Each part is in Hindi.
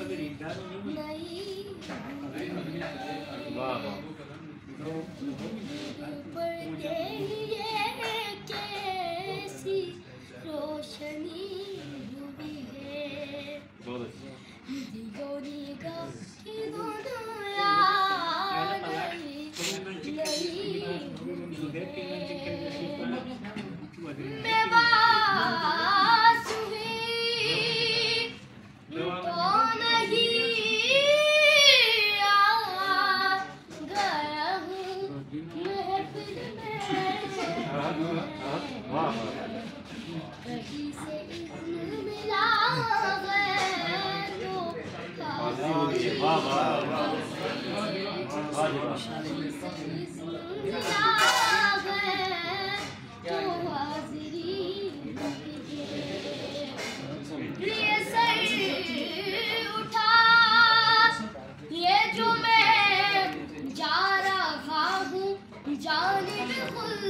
वाह कैसी रोशनी हुई है बहुत अच्छा निगाह की दुनिया मैं बास हुई तो नहीं आ गया हूँ महफिल में कहीं से इज़्न मिला है तो वाह वाह उठा ये जो मैं जा रहा हूँ जानिब खुद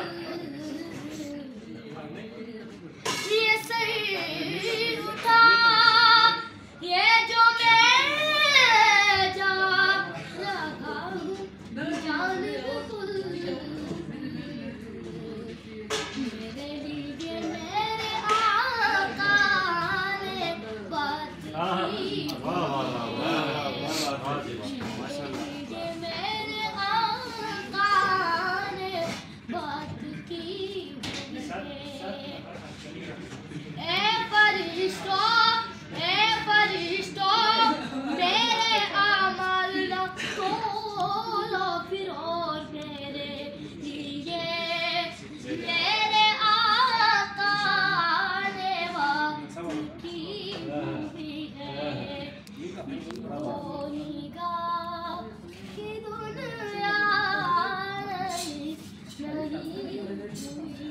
ये सर उठा ये जो मैं जा रहा हूँ जानिब खुद मेरे लिए मेरे आका ने बात की मेरे आका ने बात की ए फरिश्तों मेरे आमाल ना खोलो फिर और मेरे लिए मेरे आका ने बात की हुई है वो निगाह की दुनिया नहीं हुई